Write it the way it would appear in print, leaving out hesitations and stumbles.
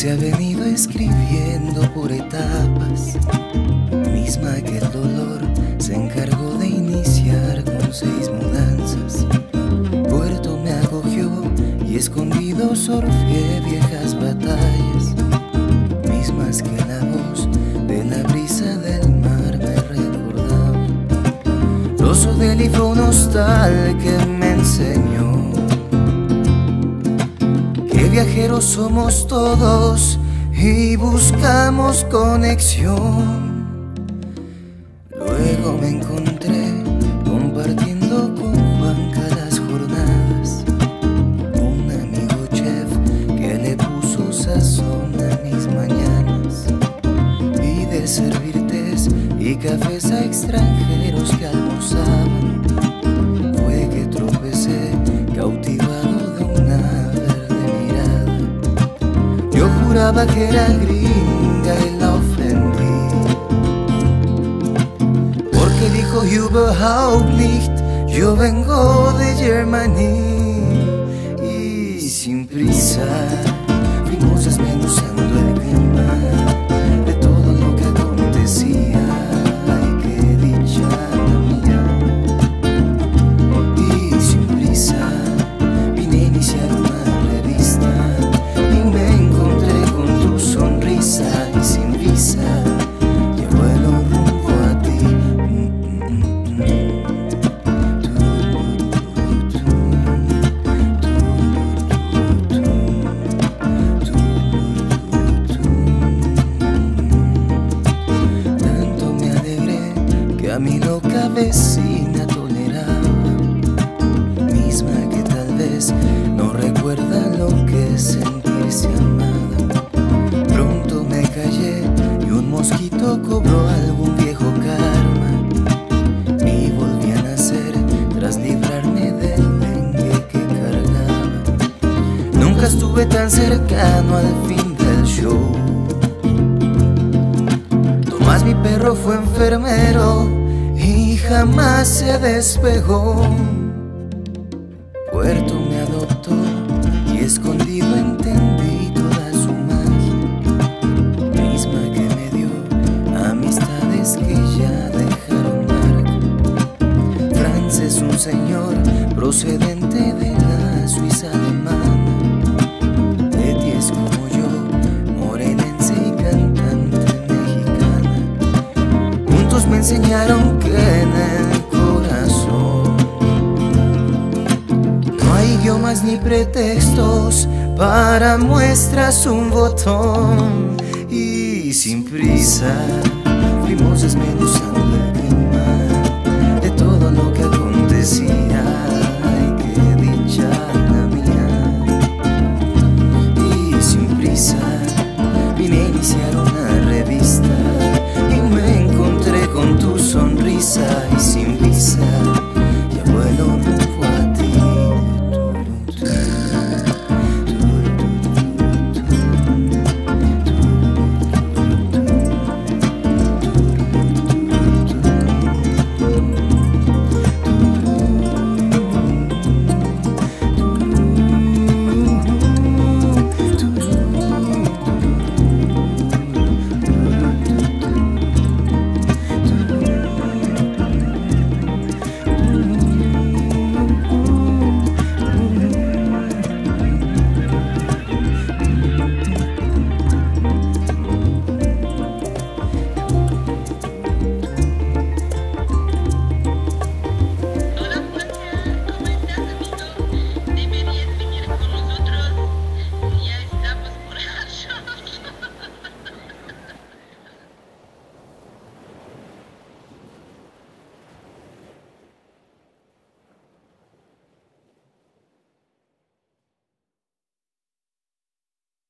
se ha venido escribiendo por etapas, misma que el dolor se encargó de iniciar con 6 mudanzas. Puerto me acogió y escondido sorfié viejas batallas, mismas que la voz de la brisa del mar me recordaba. Trozo de libro un hostal que me enseñó que viajeros somos todos y buscamos conexión. Luego me encontré compartiendo con Juanca las jornadas, un amigo chef que le puso sazón a mis mañanas, y de servir tés y cafés a extranjeros que almorzaban, fue que tropecé cautivado de una verde mirada. Yo juraba que era gringa y la ofendí, porque dijo überhaupt nicht, yo vengo de Germany. Y sin prisa fuimos desmenuzando el clima de todo lo que acontecía. Ay, qué dicha la mía. Y sin prisa vine a iniciar una revista y me encontré con tu sonrisa, y sin visa yo vuelo rumbo a ti. Tanto me alegré que a mi loca vecina toleraba, misma que tal vez no recuerda lo que es sentirse amada. Pronto me callé y un mosquito cobró algún viejo karma, y volví a nacer tras librarme del dengue que cargaba. Nunca estuve tan cercano al fin del show. Tomás, mi perro, fue enfermero y jamás se despegó. Puerto me adoptó y escondido entendí toda su magia, misma que me dio amistades que ya dejaron marca. Franz es un señor procedente de la Suiza alemana. Betty es como yo, morenense y cantante mexicana. Juntos me enseñaron que en el corazón no hay idiomas ni pretextos, para muestras un botón. Y sin prisa fuimos desmenuzando